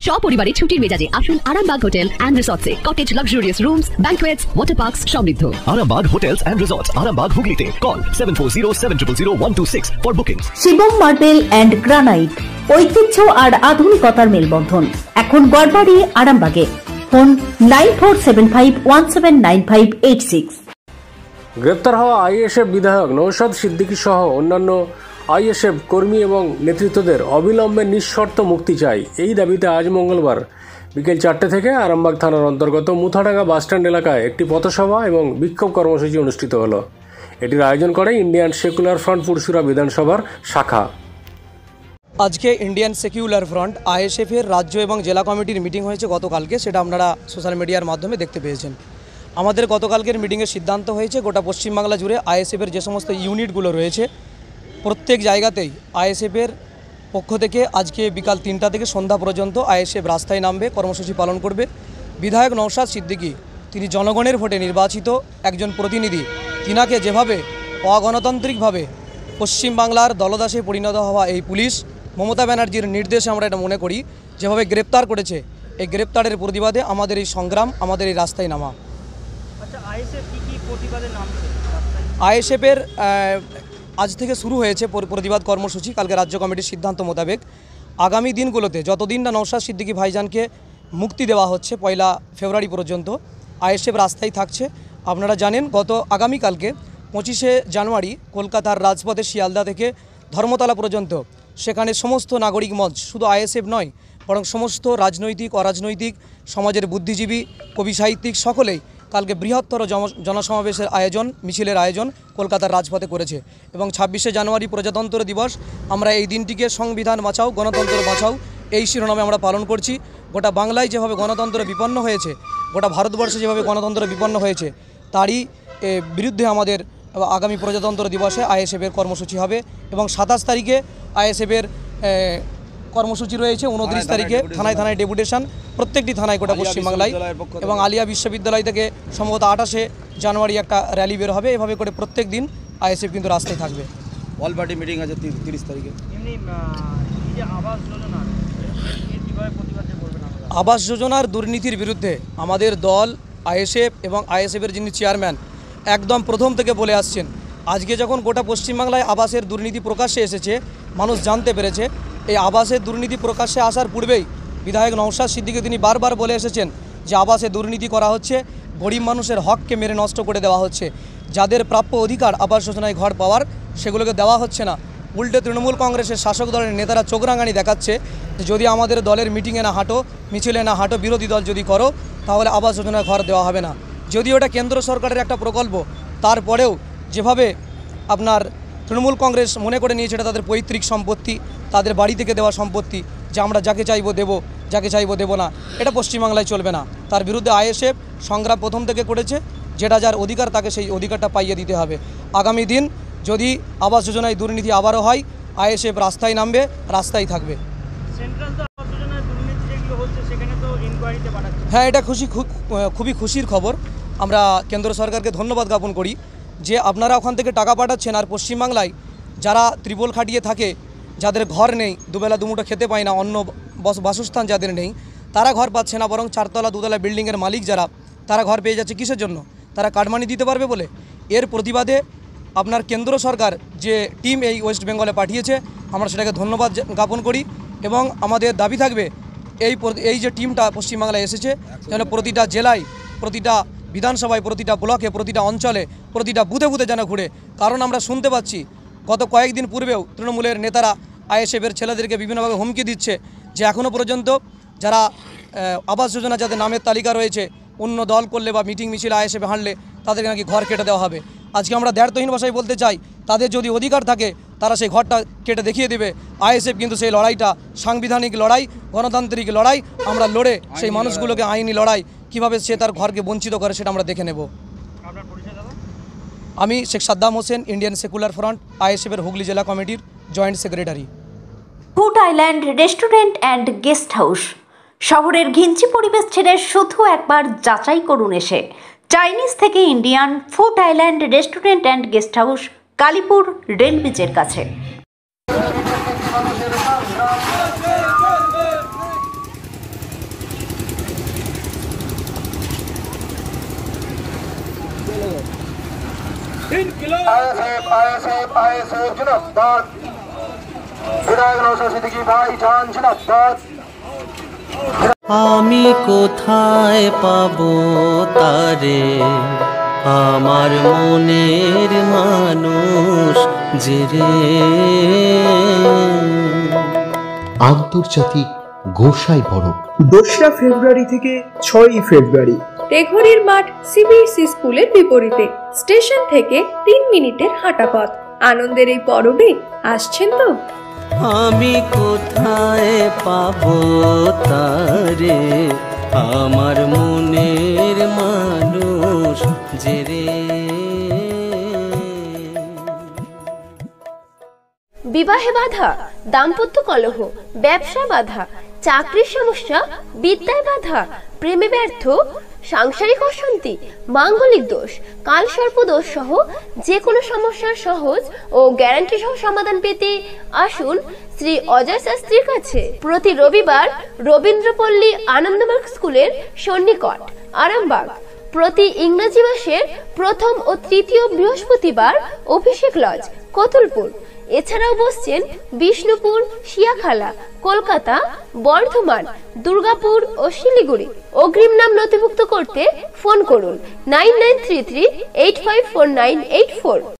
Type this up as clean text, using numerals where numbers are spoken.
সপরিবারে ছুটির মেজাজে আসুন আরামবাগ হোটেল অ্যান্ড রিসর্টসে। Cottage, luxurious rooms, banquets, water parks সমৃদ্ধ। Arambag Hotels and Resorts, Arambag Hooghly Call 7407000126 for bookings. Shivam marble and granite, ঐতিহ্য আর আধুনিকতার মেলবন্ধন। এখন গড়বাড়ি আরামবাগে। ফোন 9475179586। গ্রেপ্তার হওয়া আইএসএফ বিধায়ক নওশাদ সিদ্দিকী সহ অন্যান্য আইএসএফ কর্মী এবং নেতৃত্বদের অবিলম্বে নিঃশর্ত মুক্তি চাই, এই দাবিতে আজ মঙ্গলবার বিকেল 4টে থেকে আরামবাগ থানার অন্তর্গত মুথাডাঙ্গা বাসস্ট্যান্ড এলাকায় একটি পথসভা এবং বিক্ষোভ কর্মসূচি অনুষ্ঠিত হলো। এটির আয়োজন করে ইন্ডিয়ান সেকুলার ফ্রন্ট পুরসুরা বিধানসভার শাখা। আজকে ইন্ডিয়ান সেকুলার ফ্রন্ট আইএসএফের রাজ্য এবং জেলা কমিটির মিটিং হয়েছে গতকালকে, সেটা আপনারা সোশ্যাল মিডিয়ার মাধ্যমে দেখতে পেয়েছেন। আমাদের গতকালকের মিটিংয়ের সিদ্ধান্ত হয়েছে গোটা পশ্চিমবাংলা জুড়ে আইএসএফের যে সমস্ত ইউনিটগুলো রয়েছে প্রত্যেক জায়গাতেই আইএসএফের পক্ষ থেকে আজকে বিকাল 3টা থেকে সন্ধ্যা পর্যন্ত আইএসএফ রাস্তায় নামবে, কর্মসূচি পালন করবে। বিধায়ক নওশাদ সিদ্দিকী তিনি জনগণের ভোটে নির্বাচিত একজন প্রতিনিধি, তিনাকে যেভাবে অগণতান্ত্রিকভাবে পশ্চিমবাংলার দলদাসে পরিণত হওয়া এই পুলিশ মমতা ব্যানার্জির নির্দেশে আমরা এটা মনে করি যেভাবে গ্রেপ্তার করেছে, এই গ্রেপ্তারের প্রতিবাদে আমাদের এই সংগ্রাম, আমাদের এই রাস্তায় নামা। আইএসএফের আজ থেকে শুরু হয়েছে প্রতিবাদ কর্মসূচি। কালকে রাজ্য কমিটির সিদ্ধান্ত মোতাবেক আগামী দিনগুলোতে যতদিন না নওশাদ সিদ্দিকী ভাইজানকে মুক্তি দেওয়া হচ্ছে 1 ফেব্রুয়ারি পর্যন্ত আইএসএফ রাস্তায় থাকছে। আপনারা জানেন গত আগামীকালকে 25শে জানুয়ারি কলকাতার রাজপথে শিয়ালদা থেকে ধর্মতলা পর্যন্ত সেখানে সমস্ত নাগরিক মঞ্চ, শুধু আইএসএফ নয় বরং সমস্ত রাজনৈতিক অরাজনৈতিক সমাজের বুদ্ধিজীবী, কবি, সাহিত্যিক সকলেই কালকে বৃহত্তর জনসমাবেশের আয়োজন, মিছিলের আয়োজন কলকাতার রাজপথে করেছে। এবং 26শে জানুয়ারি প্রজাতন্ত্র দিবস, আমরা এই দিনটিকে সংবিধান বাঁচাও, গণতন্ত্র বাঁচাও এই শিরোনামে আমরা পালন করছি। গোটা বাংলায় যেভাবে গণতন্ত্র বিপন্ন হয়েছে, গোটা ভারতবর্ষে যেভাবে গণতন্ত্র বিপন্ন হয়েছে, তারই বিরুদ্ধে আমাদের আগামী প্রজাতন্ত্র দিবসে আইএসএফের কর্মসূচি হবে। এবং 27 তারিখে আইএসএফের কর্মসূচি রয়েছে, 29 তারিখে থানায় থানায় ডেপুটেশন, প্রত্যেকটি থানায় গোটা পশ্চিমবাংলায়, এবং আলিয়া বিশ্ববিদ্যালয় থেকে সম্ভবত 28শে জানুয়ারি একটা র্যালি বের হবে। এভাবে করে প্রত্যেক দিন আইএসএফ কিন্তু রাস্তায় থাকবে। অল পার্টি মিটিং আছে 30 তারিখে। আবাস যোজনার দুর্নীতির বিরুদ্ধে আমাদের দল আইএসএফ এবং আইএসএফের যিনি চেয়ারম্যান একদম প্রথম থেকে বলে আসছেন। আজকে যখন গোটা পশ্চিমবাংলায় আবাসের দুর্নীতি প্রকাশ্যে এসেছে, মানুষ জানতে পেরেছে, এই আবাসের দুর্নীতি প্রকাশ্যে আসার পূর্বেই বিধায়ক নওশাদ সিদ্দিকী তিনি বারবার বলে এসেছেন যে আবাসে দুর্নীতি করা হচ্ছে, গরিব মানুষের হককে মেরে নষ্ট করে দেওয়া হচ্ছে, যাদের প্রাপ্য অধিকার আবাস যোজনায় ঘর পাওয়ার সেগুলোকে দেওয়া হচ্ছে না। উল্টে তৃণমূল কংগ্রেসের শাসক দলের নেতারা চোখ রাঙানি দেখাচ্ছে যে যদি আমাদের দলের মিটিংয়ে না হাঁটো, মিছিলে না হাঁটো, বিরোধী দল যদি করো, তাহলে আবাস যোজনায় ঘর দেওয়া হবে না। যদিও এটা কেন্দ্র সরকারের একটা প্রকল্প, তারপরেও যেভাবে আপনার তৃণমূল কংগ্রেস মনে করে নিয়েছে এটা তাদের পৈতৃক সম্পত্তি, তাদের বাড়ি থেকে দেওয়া সম্পত্তি, যে আমরা যাকে চাইবো দেবো, যাকে চাইবো দেবো না, এটা পশ্চিমবাংলায় চলবে না। তার বিরুদ্ধে আইএসএফ সংগ্রাম প্রথম থেকে করেছে, যেটা যার অধিকার তাকে সেই অধিকারটা পাইয়ে দিতে হবে। আগামী দিন যদি আবাস যোজনায় দুর্নীতি আবারও হয়, আইএসএফ রাস্তায় নামবে, রাস্তায় থাকবে। হ্যাঁ, এটা খুবই খুশির খবর। আমরা কেন্দ্র সরকারকে ধন্যবাদ জ্ঞাপন করি যে আপনারা ওখান থেকে টাকা পাঠাচ্ছেন, আর পশ্চিমবাংলায় যারা ত্রিপল খাটিয়ে থাকে, যাদের ঘর নেই, দুবেলা দুমুঠো খেতে পায় না, অন্য বাসস্থান যাদের নেই, তারা ঘর পাচ্ছে না, বরং 4তলা 2তলা বিল্ডিংয়ের মালিক যারা, তারা ঘর পেয়ে যাচ্ছে। কিসের জন্য? তারা কাটমানি দিতে পারবে বলে। এর প্রতিবাদে আপনার কেন্দ্র সরকার যে টিম এই ওয়েস্ট বেঙ্গলে পাঠিয়েছে, আমরা সেটাকে ধন্যবাদ জ্ঞাপন করি। এবং আমাদের দাবি থাকবে এই যে টিমটা পশ্চিমবাংলায় এসেছে যেন প্রতিটা জেলায়, প্রতিটা বিধানসভায়, প্রতিটা ব্লকে, প্রতিটা অঞ্চলে, প্রতিটা বুথে বুথে যেন ঘুরে। কারণ আমরা শুনতে পাচ্ছি গত কয়েকদিন পূর্বেও তৃণমূলের নেতারা আইএসএফের ছেলেদেরকে বিভিন্নভাবে হুমকি দিচ্ছে যে এখনও পর্যন্ত যারা আবাস যোজনা যাদের নামের তালিকা রয়েছে, অন্য দল করলে বা মিটিং মিছিল আইএসএফে হাঁটলে তাদেরকে নাকি ঘর কেটে দেওয়া হবে। আজকে আমরা দ্ব্যর্থহীন ভাষায় বলতে চাই, তাদের যদি অধিকার থাকে তারা সেই ঘরটা কেটে দেখিয়ে দেবে। আইএসএফ কিন্তু সেই লড়াইটা সাংবিধানিক লড়াই, গণতান্ত্রিক লড়াই, আমরা লড়ে সেই মানুষগুলোকে আইনি লড়াই কীভাবে সে তার ঘরকে বঞ্চিত করে সেটা আমরা দেখে নেব। আমি Sheikh Saddam Hossain, Indian secular front আইএসএফের হুগলি জেলা কমিটির joint secretary. Food island restaurant and guest house, শহরের ঘিঞ্চি পরিবেশ ছেড়ে শুধু একবার যাচাই করুন এসে। চাইনিজ থেকে Indian, food island restaurant and guest house, Kalipur rail ব্রিজের কাছে। ISF जिंदाबाद। विधायक नौशाद सिद्दीकी भाईजान जिंदाबाद। আমি কোথায় পাবো তারে, আমার মনের মানুষ যে রে। আন্তর্জাতিক গোসাই পরব 2রা ফেব্রুয়ারি থেকে 6ই ফেব্রুয়ারি। টেঘরির মাঠ সিবিএসই স্কুলের বিপরীতে, স্টেশন থেকে 3 মিনিটের হাঁটা পথ। আনন্দের এই পরবে আসছেন তো? আমি কোথায় পাবো তারে, আমার মনের মানুষ যে রে। বিবাহে বাধা, দাম্পত্য কলহ, ব্যবসা বাধা, চাকরির সমস্যা, বিদ্যায় বাধা, প্রেমে ব্যর্থ, সাংসারিক অশান্তি, মাঙ্গলিক দোষ, কালসর্প দোষ সহ যে কোনো সমস্যার সহজ ও গ্যারান্টি সহ সমাধান পেতে আসুন শ্রী অজয় শাস্ত্রীর কাছে। প্রতি রবিবার রবীন্দ্রপল্লী আনন্দমার্গ স্কুলের সন্নিকট আরামবাগ। প্রতি ইংরেজি মাসের প্রথম ও তৃতীয় বৃহস্পতিবার অভিষেক লজ, কতুলপুর। এছাড়াও বসছেন বিষ্ণুপুর, শিয়াখালা, কলকাতা, বর্ধমান, দুর্গাপুর ও শিলিগুড়ি। অগ্রিম নাম নথিভুক্ত করতে ফোন করুন 9933854984।